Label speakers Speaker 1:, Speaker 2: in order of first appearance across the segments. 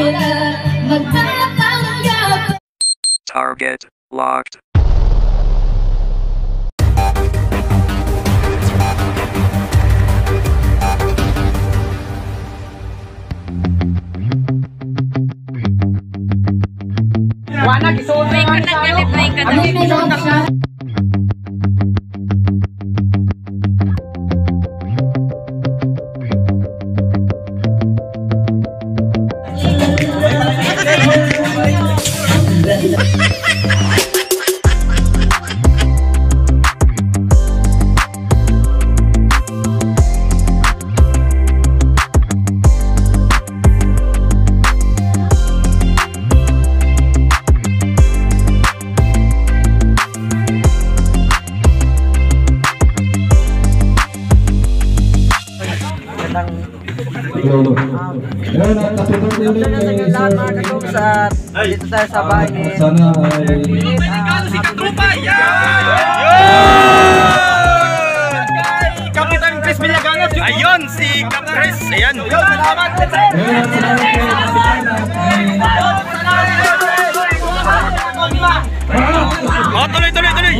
Speaker 1: Target locked.
Speaker 2: Wana gisuot na nga siya. Dito tayo sa bahay ni Kapitan Chris Villaganas.
Speaker 3: Ayun si Cap Chris. Ayan.
Speaker 2: Salamat.
Speaker 3: Oh, tuloy.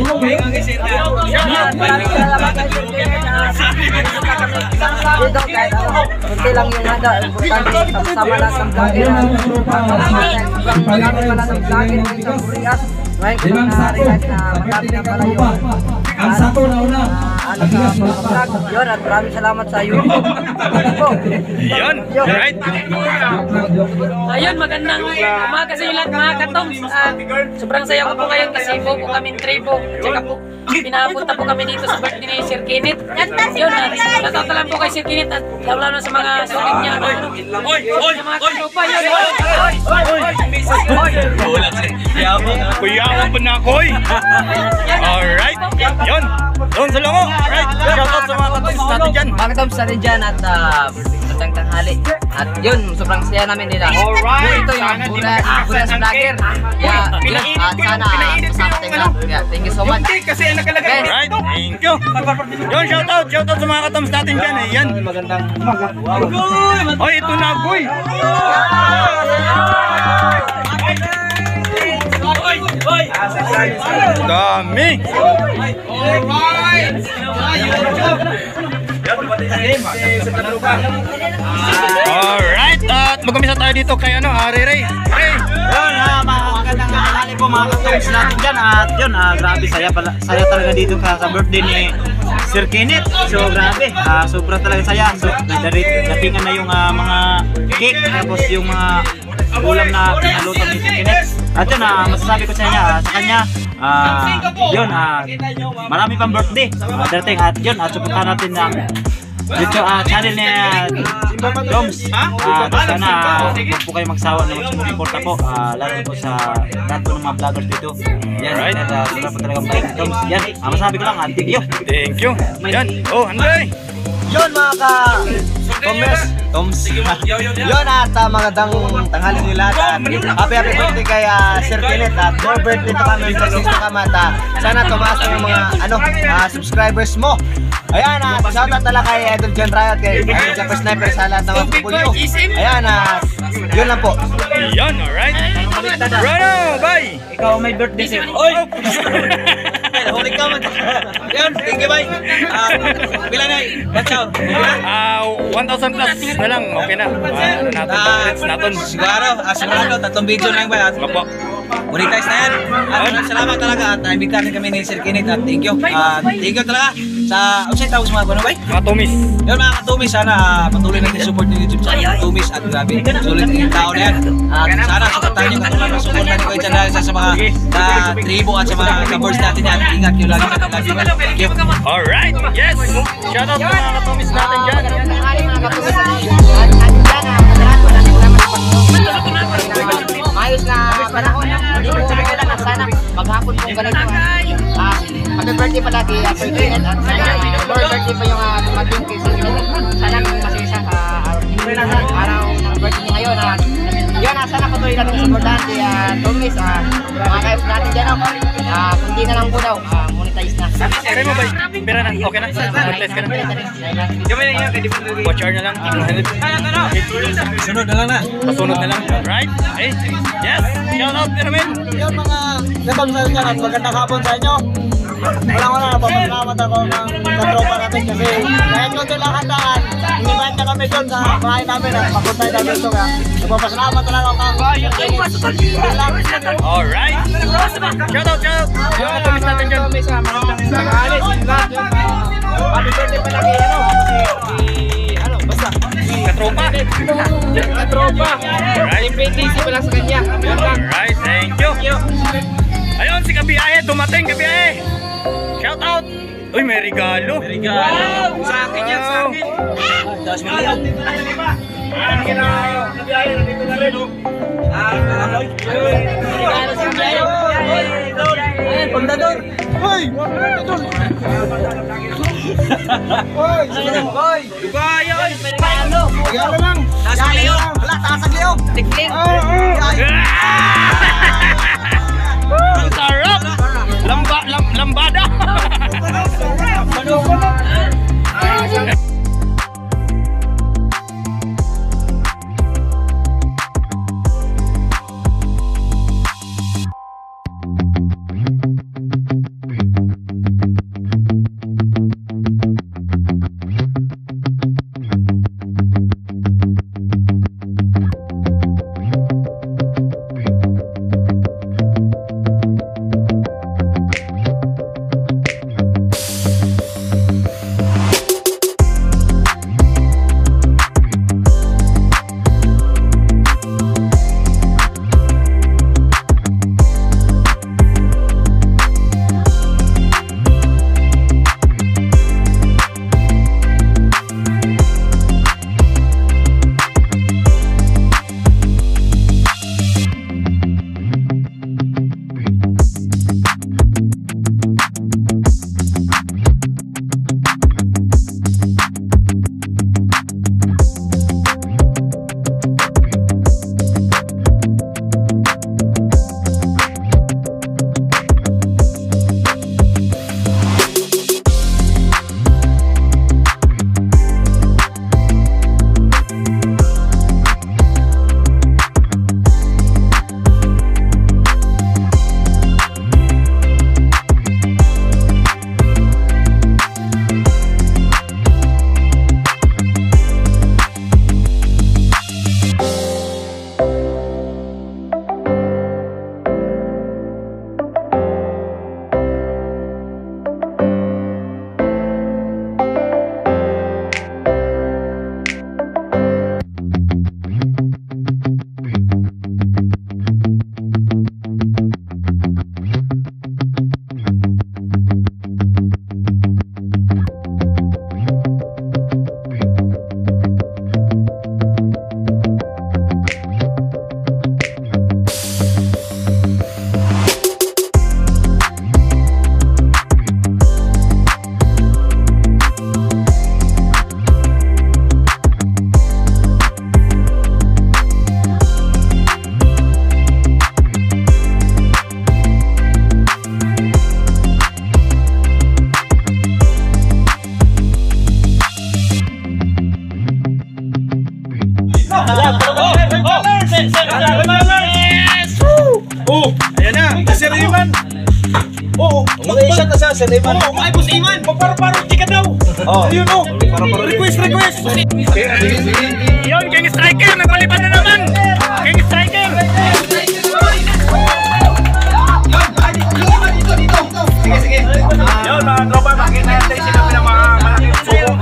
Speaker 2: Dito kahit kunti lang yung handa. Importante sama lahat ng vlogger. Marami pala ng vlogger dito sa Burias. Ngayon ko na-realize na marami na pala yung
Speaker 4: ang sato na una.
Speaker 2: ano sa mga vlog. Yun, at maraming salamat sa YouTube.
Speaker 3: Ayun. Alright.
Speaker 5: Ayun, magandang umaga sa inyo lahat mga katongs. Sobrang saya ko po ngayon kasi po kaming tribo. Tsaka po, pinapunta po kami dito sa birthday ni Sir Kenneth. Yun, natatalan po kay Sir Kenneth at lalo na sa mga sulit niya. Oy, mga katropa yun.
Speaker 3: Kuyawan pa na ako. Alright. Yun. Doon sa lango. Alright. Shoutout sa mga katongs natin dyan.
Speaker 2: Mga katongs natin dyan at magandang tanghali. At yun, sobrang saya namin nila.
Speaker 3: Alright.
Speaker 2: Ito yung Burias Vlogger. Yeah, at sana masama tayo lang. Yeah, thank you so much.
Speaker 3: Kasi nakalagay. Alright. Thank you. Yun, shoutout sa mga katongs natin dyan. Yan.
Speaker 2: Magandang umaga.
Speaker 3: Oy, ito na Goy. Dami. Alright, at mag-umisa tayo dito kay Ray.
Speaker 6: Yun, magandang tanghali po mga katongs natin dyan. At yun, grabe, saya talaga dito sa birthday ni Sir Kenneth. So grabe, sobra talaga saya. So datingan na yung mga cake, tapos yung mga ulam na pinaluto ni Sir Kenneth. At yun, masasabi ko sa kanya, yun, marami pang birthday darating. At yun, suportahan natin ang YouTube channel ni Doms. Sana huwag po kayo magsawa na mag-suporta po, lalo po sa lahat po ng mga vloggers dito. Yan, right. At sila po talagang balik ni Doms. Yan, masasabi ko lang, thank you.
Speaker 3: Thank you. Yan, oh Andre.
Speaker 4: Yun mga Toms. Yun at magandang tanghali nila at happy birthday kay Sir Kenneth at more birthday to kami, blessings to kami at sana tumaas na yung mga subscribers mo. Ayan, shoutout talaga kay Idol John Riot, kay Idol Jumper Sniper sa lahat ng mga pupulyo. Ayan, yun lang po.
Speaker 3: Yan, alright. Rano, bye!
Speaker 6: Ikaw may birthday sir.
Speaker 4: Oy! Huli ka man. Yun, thank you, bye. Bila na, watch out.
Speaker 3: 1,000 plus na lang, okay na. Natin.
Speaker 4: Sigurado, tatlong video lang ba?
Speaker 3: Opo.
Speaker 4: Monetize na yan. At salamat talaga at naibitahin kami ni Sir Kenneth at thank you. Thank you talaga sa outside tawag sa mga kuno, bay?
Speaker 3: Mga tumis.
Speaker 4: Yun mga katumis, sana patuloy natin support ng YouTube channel Tumis at grabe, sulit yung tao na yan. At sana supportahan nyo katulad ng support natin ko dyan lagi sa mga tribo at sa mga kabors natin yan. Ingat nyo lagi natin lagi. Thank you.
Speaker 3: Alright, yes! Shoutout sa mga katumis natin dyan.
Speaker 2: Mayos na panahon. Hindi ko sabihin lang sana maghapon kung ganito. Happy birthday palagi, Sir Kenneth, at sana more birthday pa yung dumating kay Sir Kenneth. Sana masaya sa araw ng birthday niya ngayon. Yun, sana patuloy patuloy natin supportahan si Tomis. Mga guys natin dyan, kundi na lang po daw, monetize na.
Speaker 3: Kaya mo ba? Pera na? Okay na? Monetize ka na? Watch hour na lang.
Speaker 4: Sunod na lang na.
Speaker 3: Pasunod na lang. Right? Okay. Yes! Shout out, Pirmin!
Speaker 4: Yun mga gatong sa inyo at magandang hapon sa inyo. Wala, napapasalamat ako ng katropa natin kasi kahit kung lang handaan, invite na kami doon sa bahay namin at papuntay namin ito kaya napapasalamat na lang ako kang
Speaker 3: Alright! Shout out! Mga katumis natin dyan.
Speaker 2: Happy birthday pala kay
Speaker 3: Katropa! Alright!
Speaker 2: pala sa kanya.
Speaker 3: Alright, thank you! Ayun, si Kabiyahe, dumating Kabiyahe! Shout out! Uy, may regalo! Wow! Sa akin yan, sa akin!
Speaker 4: Tapos million. Pundador! Hoy! Pundador! Hoy! Hoy!
Speaker 3: Dugayan!
Speaker 4: Regalo lang! Tasag liyo! Wala, tasag liyo!
Speaker 5: Tikling.
Speaker 3: Ang sarap! Lambada!
Speaker 7: Ayan na, Sir Iman. Oo,
Speaker 4: Mag-i-shot na sa Sir Iman.
Speaker 7: oo, ay Boss Iman, paparo-paro ka daw.
Speaker 4: Oh.
Speaker 7: Ayun o, request.
Speaker 3: Yun, King Striker! Nagpalipad na naman! King Striker!
Speaker 7: Yun mga tropa, makita natin sila ng mga malaking suko.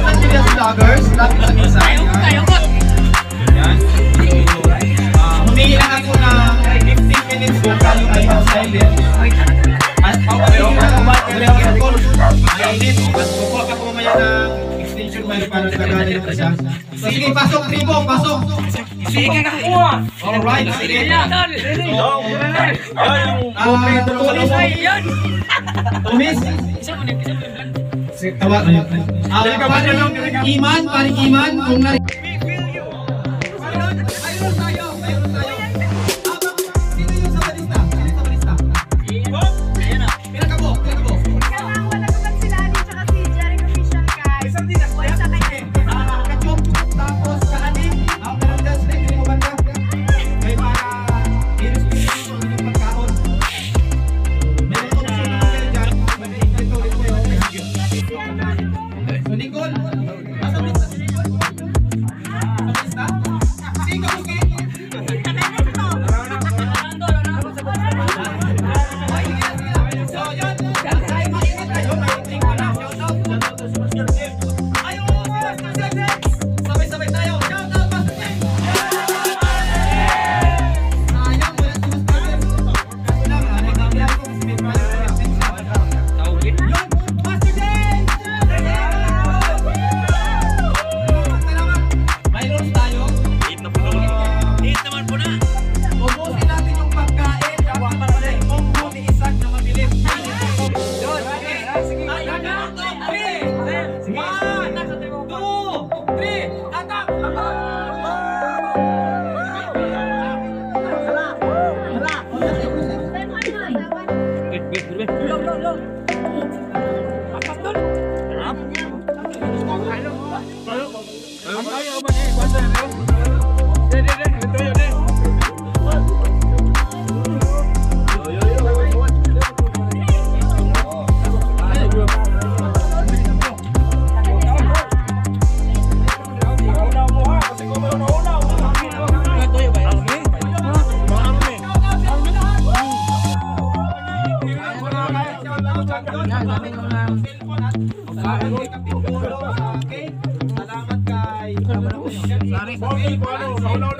Speaker 7: Humingi lang ako na 15 minutes kung tayo ay silent. At mainit. Kukuha ka po mamaya ng extension wire para sa gano'n yung isa. Sige, pasok, Ribo, pasok.
Speaker 5: Sige ka kuha.
Speaker 7: Alright, sige.
Speaker 5: Yan.
Speaker 7: Tumis. Tawa. Iman, paring Iman, kung nari...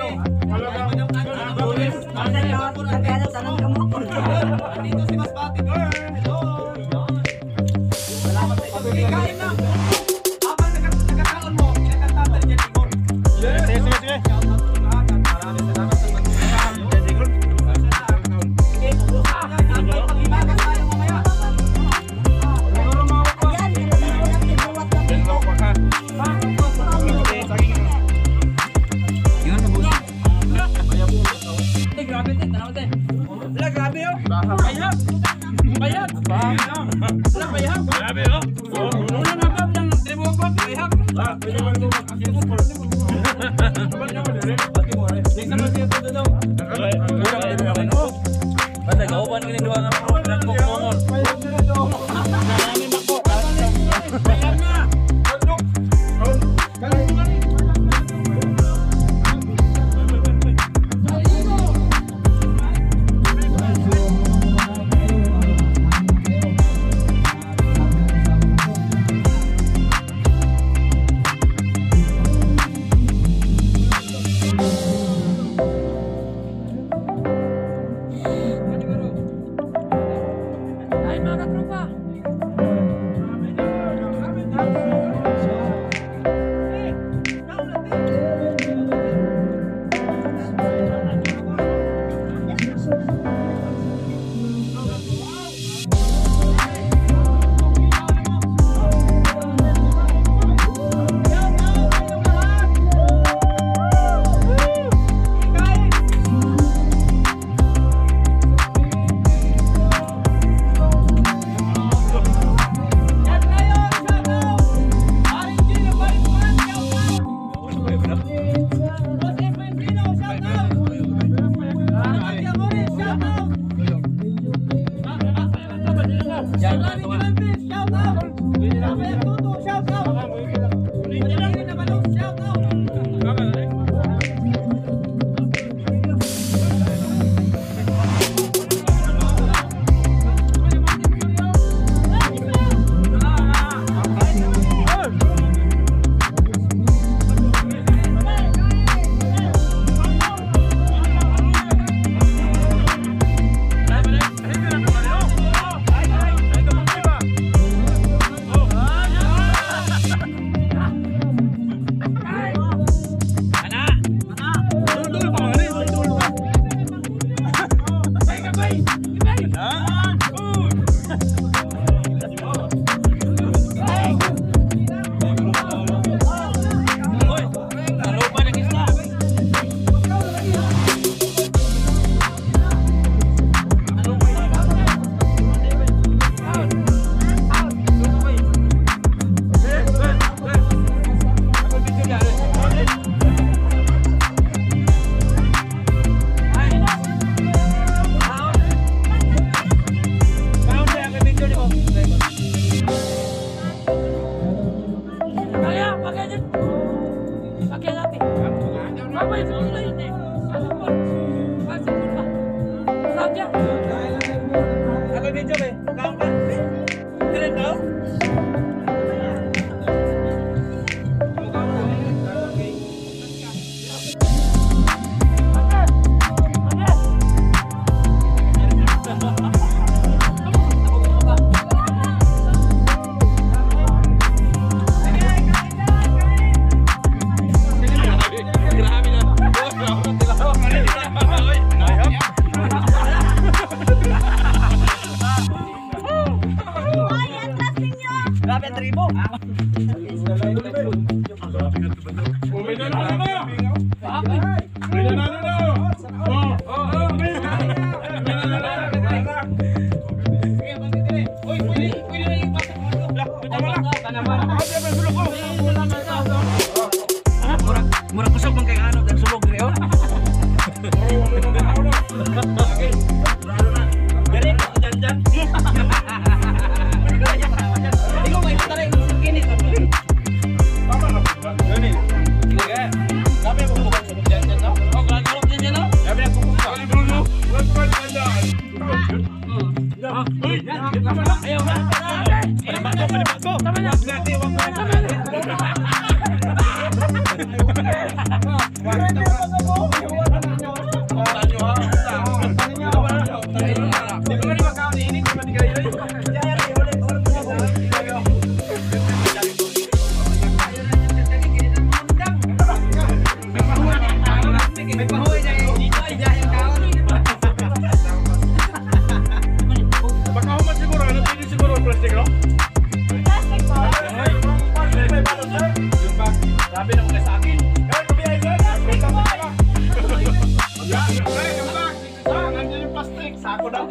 Speaker 7: Dito si Mas Bati Girl. Hello. Salamat sa ito. Kain na. Habang nagkataon mo, kinakantatan dyan ikaw.
Speaker 6: Sige.
Speaker 7: Maraming salamat sa
Speaker 3: Grabe oh.
Speaker 5: Ay mga katropa.
Speaker 3: Baka human siguro, ano pwede siguro plastic, no? Sabi na mga sa akin. Nandiyan yung plastic, sako daw.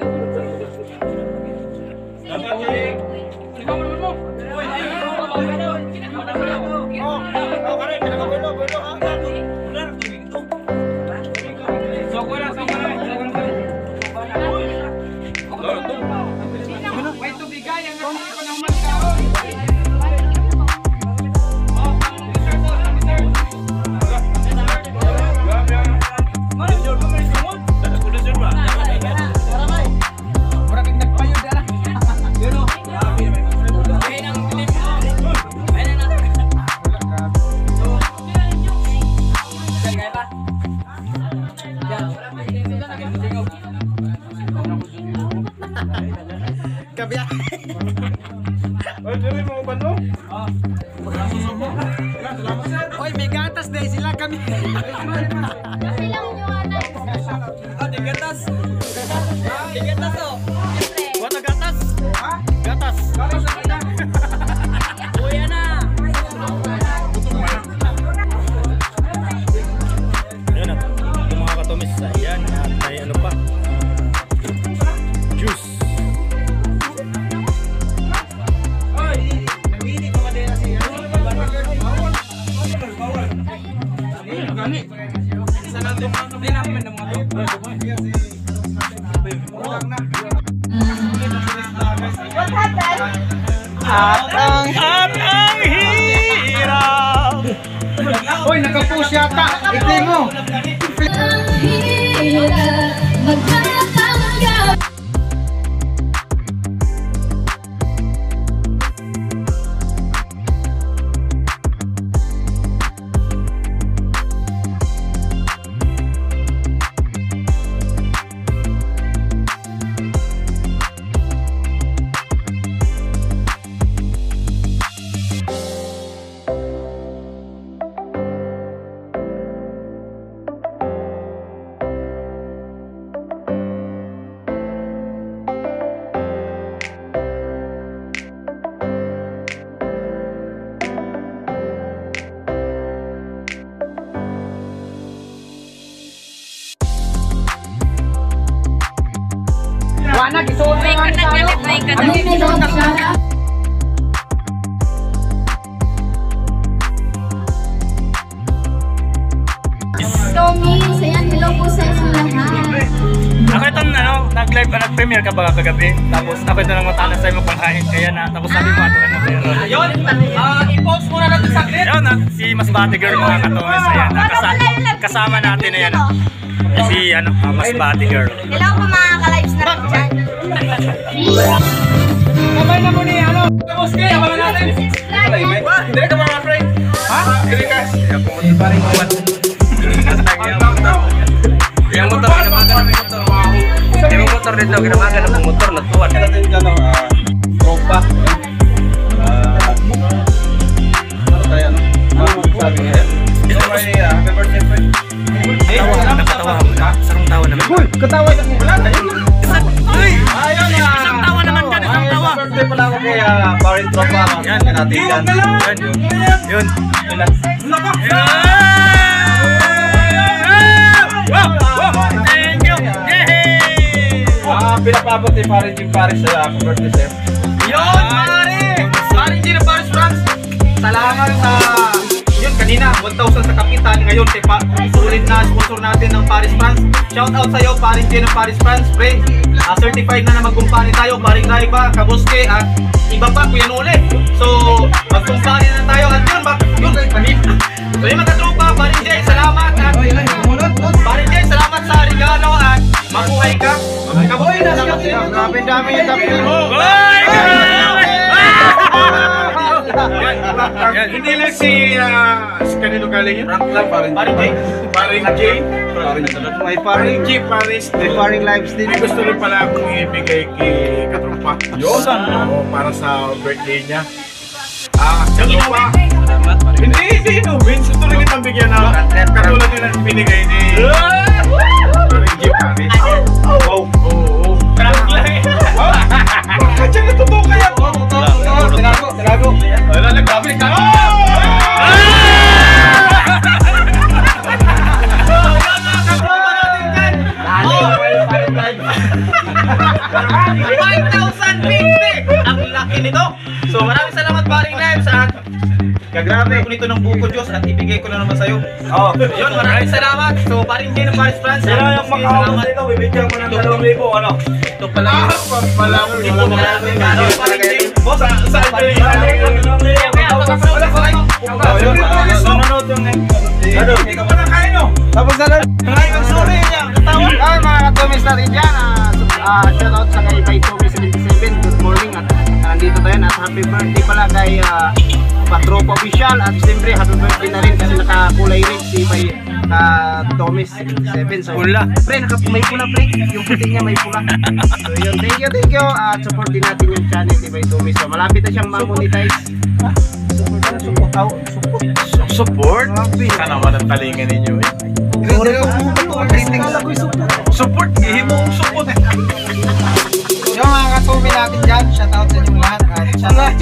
Speaker 4: Oy, may gatas dahil sila kami.
Speaker 3: Wala gatas? Ha? Gatas.
Speaker 5: Kuya na.
Speaker 3: Ayan na. Ito mga katumis. Ayan. At may ano pa. Juice. At ang hirap.
Speaker 7: Uy, nakapush yata. Ikli mo. Wanag, isuot na nga nito. Ano yung isuot na nga?
Speaker 8: Tommy, sayan, hello po sa inyong lahat.
Speaker 3: Ako itong nag-live, nag-premiere ka ba kagabi? Tapos ako ito nang matana sa imo panghain. Kaya na, tapos sabi mo ato ano meron.
Speaker 6: Ayun, i-post muna natin sa clip.
Speaker 3: Ayun na, si Masbate Girl mga katumis. Ayan, kasama natin ayan. Si Masbate Girl.
Speaker 8: Hello po mga ka-lives na rin dyan.
Speaker 7: Kamay na mo ni ano.
Speaker 6: Kamusta? Wala natin. Hindi ka mga friend.
Speaker 7: Ha?
Speaker 6: Hindi ka.
Speaker 3: Yang motor, kinamagan ng motor. Yung motor dito, kinamagan ng motor na tuwan.
Speaker 6: Natin ka no, tropa. Ano tayo, ano? Sabi niya. Ito may happy birthday friend.
Speaker 3: Nakatawa ako. Sarong tawa naman.
Speaker 7: Uy, katawa sa wala tayo.
Speaker 3: Uy!
Speaker 6: Ayun na.
Speaker 3: Isang tawa naman dyan, isang tawa.
Speaker 6: Happy birthday pala ako kay Parin Tropa.
Speaker 3: Yan.
Speaker 6: Natin yan.
Speaker 3: Yun. Thank you! Yay!
Speaker 6: Pinapabot ni Parin Jim Paris sa happy birthday sir.
Speaker 7: Yun, pare! Pare Gino Paris France. Salamat sa... Yun, kanina, 1,000 sa kapitan. Ngayon, sulit na sponsor natin ng Paris France. Shout out sa'yo, Paring Gino Paris France. Pre, certified na magkumpani tayo. Paring Raiba, Kabuske, at iba pa, Kuya Nole. So, magkumpani na tayo. At yun, so yung mga tropa, Paring Jay, salamat. At Paring Jay, salamat sa regalo at mabuhay ka. Kabuhay na siya. Grabe dami yung dami.
Speaker 9: Hindi lang si kanino galing yun?
Speaker 7: Rank lang, Paring Jay.
Speaker 9: Paring Jay.
Speaker 7: May Paring
Speaker 9: Jay Paris.
Speaker 7: May Paring Lives din.
Speaker 9: May gusto rin pala akong ibigay kay Katrumpa. Yun. Para sa birthday niya. Katrumpa. Hindi. Hindi inumin. Gusto rin kitang bigyan ng katulad nila binigay ni Paring Jeep Paris. Wow. Oo. Kacang na totoo kaya. Tinago. Wala na, grabe.
Speaker 7: Ang laki nito. So maraming salamat Paring Lives at gagrabe ko nito ng buko Diyos at ibigay ko na naman sa'yo. Yun, maraming salamat. So Paring J ng Paris France.
Speaker 3: Sino yung makakabot dito? Bibigyan ko ng 2,000. Ano?
Speaker 7: Ito pala. Paring J. Boss,
Speaker 9: Saan ka rin?
Speaker 3: Sunod yung
Speaker 9: Hindi ka pa nakain, no?
Speaker 4: Tapos na lang. Mga katomis natin dyan. Shoutout sa kay Bay Tommy 77. Good morning at nandito tayo at happy birthday pala kay Patropa Official at siyempre happy birthday na rin kasi nakakulay rin si Bay Tommy 77. So, pre, may pula pre. Yung puti niya may pula. So yun, thank you. At support din natin yung channel ni Bay Tommy. So malapit na siyang ma-monetize.
Speaker 9: Support? Sana naman ang talingan ninyo eh. Support? Ihimo mong support.
Speaker 4: Yung mga katumi natin dyan, shoutout sa inyong lahat. Shoutout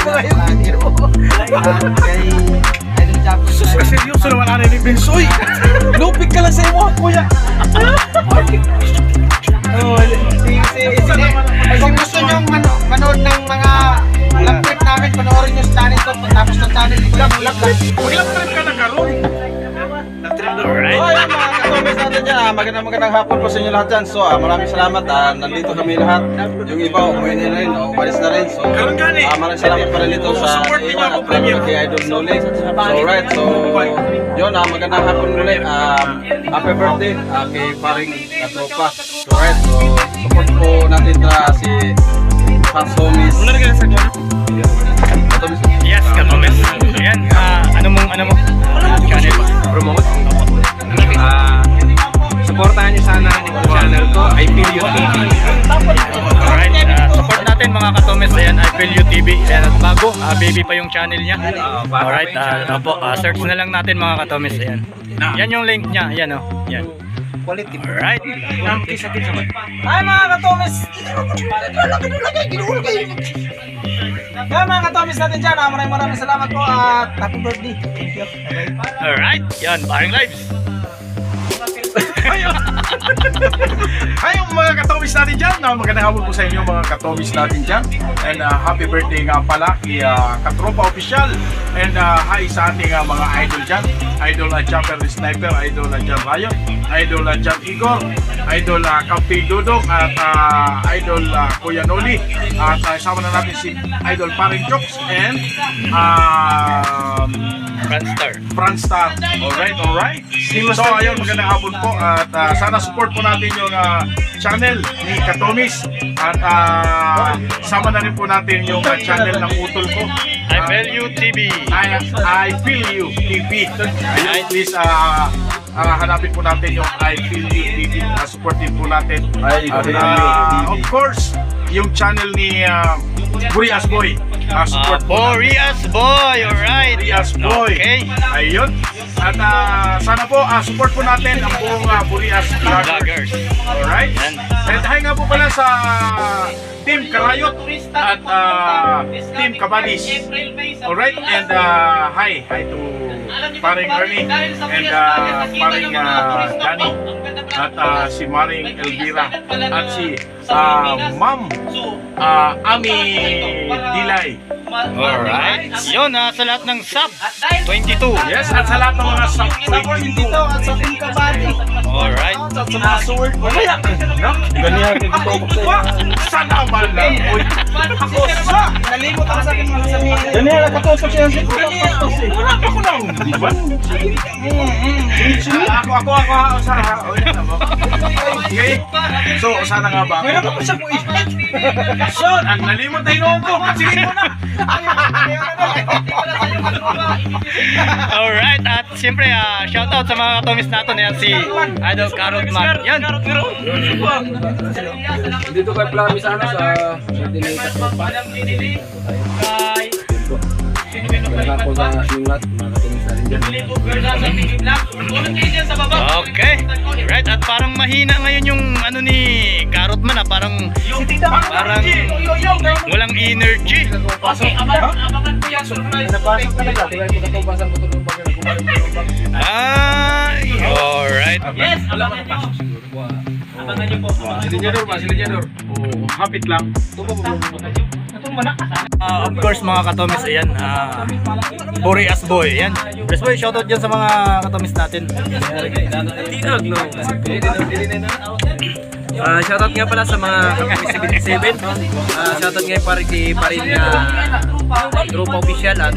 Speaker 4: kay Idol Jack.
Speaker 9: Sus, seryoso naman ano ni Bensoy. Lupig ka lang sa imo, kuya.
Speaker 4: Kung gusto nyo manood ng mga vlog trip namin, panoorin nyo sa channel ko. Tapos ng channel ni Vlog.
Speaker 9: Mag-ilang trip ka na karoon.
Speaker 3: Alright.
Speaker 4: Mga katumis natin dyan, magandang hapon po sa inyo lahat dyan. So maraming salamat, nandito kami lahat. Yung iba, umuwi na rin, umalis na rin. So maraming salamat pa rin dito sa iwan at kay Idol Noli. So right, so yun, magandang hapon ulit. Happy birthday kay Paring Katropa. So right, so support po natin si Katomis.
Speaker 3: Yes, Katomis. Ayan, ano mo? Channel. Promote.
Speaker 7: supportahan niyo sana yung channel ko, I Feel You TV.
Speaker 3: Alright, support natin mga katomes. Ayan, I Feel You TV. Ayan, at bago, baby pa yung channel niya. Alright, search na lang natin mga katomes. Ayan. Yan yung link niya. Ayan o. Yan.
Speaker 4: Quality.
Speaker 3: Alright.
Speaker 4: Ay mga katomes! Kaya mga katomes natin dyan, maraming salamat po at happy birthday. Thank you.
Speaker 3: Alright, yan, Paring Lives.
Speaker 9: Hi mga katomis natin dyan. Magandang hapon po sa inyo mga katomis natin dyan. And happy birthday nga pala kay Katropa Official. And hi sa ating mga idol dyan. Idol Jumper Sniper, Idol Jan Riot, Idol Jan Igor, Idol Kampi Dudong, at Idol Kuya Noli. At sama na natin si Idol Paring Jokes and Franstar. Alright. So ayun, magandang hapon po at sana support po natin yung channel ni Katomis at sama na rin po natin yung channel ng utol ko,
Speaker 3: I Feel You TV.
Speaker 9: I Feel You TV. Ayun, please hanapin po natin yung I Feel You TV. Support din po natin. Of course, yung channel ni Burias Boy. Support po
Speaker 3: Burias Boy, alright.
Speaker 9: Burias Boy.
Speaker 3: Okay.
Speaker 9: Ayun. At sana po support po natin ang buong Burias Vloggers. Alright. And hi nga po pala sa Team Karayot at Team Kabadis. Alright. And hi to Paring Ernie and Paring Danny at si Maring Elvira at si Ma'am Ami Dilay.
Speaker 3: Alright. Yun, sa lahat ng sub 22.
Speaker 9: Yes, at sa lahat ng mga sub 22
Speaker 4: at sa Team Kabadi.
Speaker 3: Alright.
Speaker 4: Sa mga sword. Wala.
Speaker 9: Ganyan sana ba lang? Ako sa
Speaker 4: Nalimot ako sa akin mga sabihin.
Speaker 9: Ganyan nakatutok siya sa wala pa ko lang. Di ba? Ako sa okay. So sana nga ba? Meron pa siya po so, ang nalimot na inoon ko. Sige mo na.
Speaker 3: Alright, at siyempre shoutout sa mga katomis natin. Yan si Idol Carrot Man. Yan.
Speaker 10: Dito kay Plami sana sa Dinitas pa. Kaya po sa Singat, mga katumis natin.
Speaker 3: Okay. Right, at parang mahina ngayon yung ano ni Carrotman ah, parang walang energy. Alright.
Speaker 7: Yes, abangan nyo. Abangan nyo po.
Speaker 9: Silinyador. Oh, hapit lang.
Speaker 3: Of course mga katomis, ayan, Buri as boy, ayan. Best boy, shoutout dyan sa mga katomis natin.
Speaker 10: Shoutout nga pala sa mga katomis 77. Shoutout nga pa rin Tropa Official at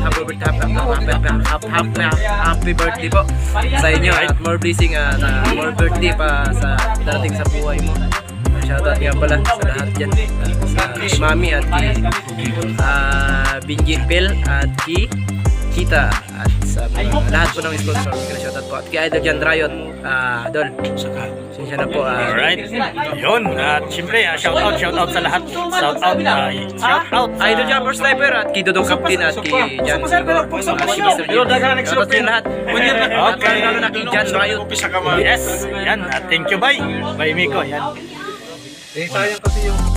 Speaker 10: happy birthday po sa inyo at more blessing at more birthday pa sa darating sa buhay mo. Shoutout nga pala sa lahat dyan, sa Mami at kay Binji Pel at kay Kita at sa lahat po ng sponsor. Shoutout po at kay Idol Jan Riot, Dol. Sinsya na po.
Speaker 3: Alright, yun. At syempre, shoutout sa lahat. Shoutout
Speaker 10: Idol Jan First Sniper at kay Dodong Captain at kay Jan Sigor. Shoutout sa lahat. Okay. Lalo na kay Jan Riot.
Speaker 3: Yes, yan. At thank you, bye. Bye, Miko. Yan.
Speaker 10: Sayang kasi yung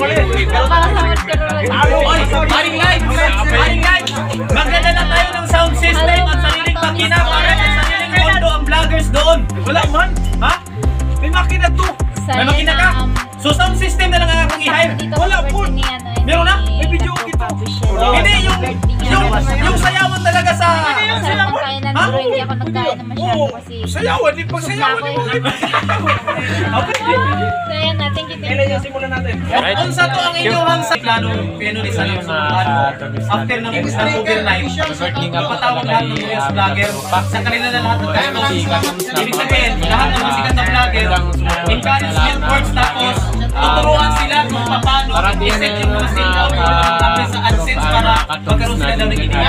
Speaker 7: Paring live! Magdala na tayo ng sound system at sariling makina para sa sariling kondo ang vloggers doon. Wala man? Ha? May makina to. May makina ka? So sound system na lang ang aking i-hire. Wala po. Meron na? May video kita. Hindi, yung sayawan talaga sa...
Speaker 8: Ha? Hindi ako nagkain na masyado kasi...
Speaker 9: Sayawan, di pag sayawan mo.
Speaker 7: Okay.
Speaker 8: So yan na, thank you.
Speaker 7: At unsa to ang inyong sa plano ni sa after ng overnight, patawag lahat ng mga vlogger sa kanila na lahat ng ibig sabihin, lahat ng mga sikat na vlogger, encouragement words, tapos tuturuan sila kung paano i-set yung mga sila sa AdSense para magkaroon sila daw ng idea.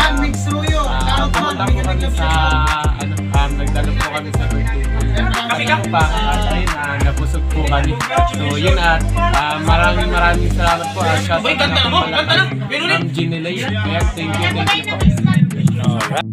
Speaker 10: nagdalo po kami sa birthday.
Speaker 7: Kami ka?
Speaker 10: Nabusog po kami. So yun at maraming salamat po.
Speaker 7: Boy, kanta na mo! Kanta na! Meron
Speaker 10: Ma'am Ginilay. Kaya thank you po.
Speaker 3: Alright.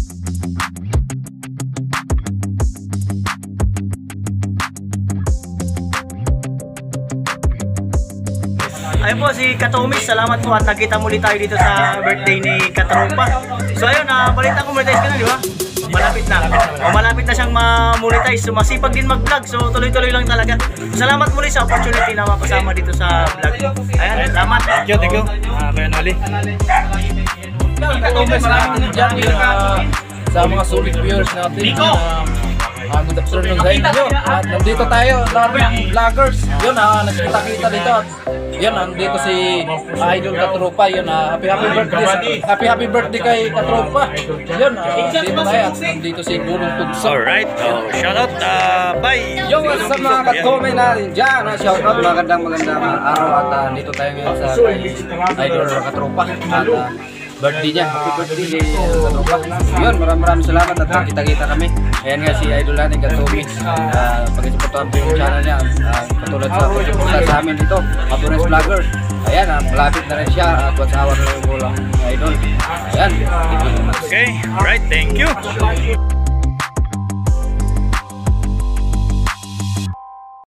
Speaker 4: Ayun po si Katomis, salamat po at nakita muli tayo dito sa birthday ni Katropa. So ayun, balita ko monetize ka na, di ba? Malapit na. Malapit na siyang ma-monetize. So masipag din mag-vlog. So tuloy-tuloy lang talaga. Salamat muli sa opportunity na makasama dito sa vlog. Ayan, salamat.
Speaker 3: Thank you. Kaya Noli.
Speaker 10: Katomis, maraming dyan sa mga solid viewers natin. Good afternoon sa inyo. At nandito tayo, lahat ng vloggers. Yun, nagkita-kita dito. At yun, nandito si Idol Katropa. Yun, happy birthday kay Katropa. Yun, dito tayo. At nandito si Gulong Tugso.
Speaker 3: Alright, shoutout, bye!
Speaker 10: Yung sa mga katomay natin dyan, shoutout, magandang araw. At dito tayo ngayon sa Idol Katropa. At birthday niya, happy birthday kay Katropa. Yun, maraming salamat at nakita-kita kami. Ayan nga si Idol natin, Katomis. Pag-isuportahan po yung channel niya. Katulad sa pag-isuporta sa amin dito, Katomis Vloggers. Ayan, malapit na rin siya at what's our lang Idol. Ayan,
Speaker 3: okay, alright, thank you.